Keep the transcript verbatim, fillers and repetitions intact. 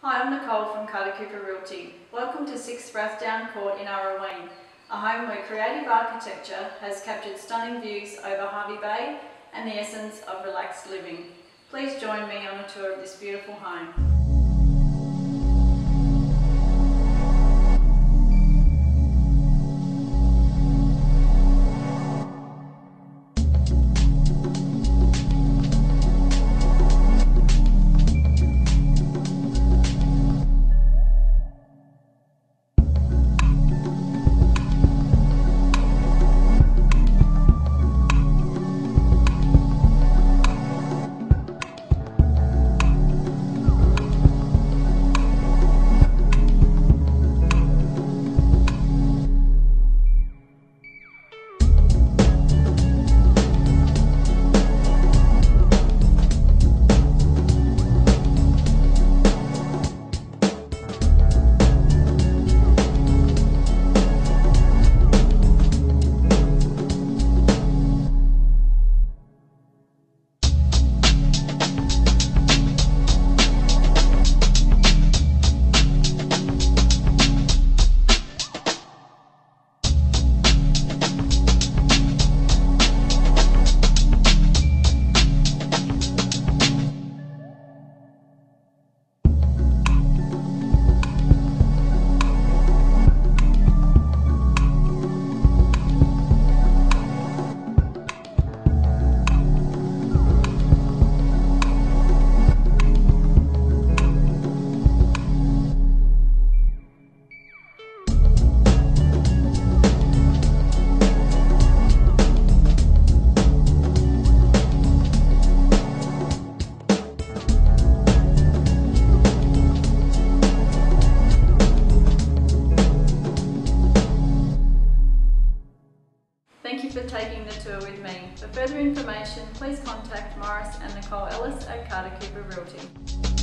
Hi, I'm Nicole from Realty. Welcome to six Rathdowne Court in Urraween, a home where creative architecture has captured stunning views over Hervey Bay and the essence of relaxed living. Please join me on a tour of this beautiful home. Thank you for taking the tour with me. For further information, please contact Maurice and Nicole Ellis at Realty.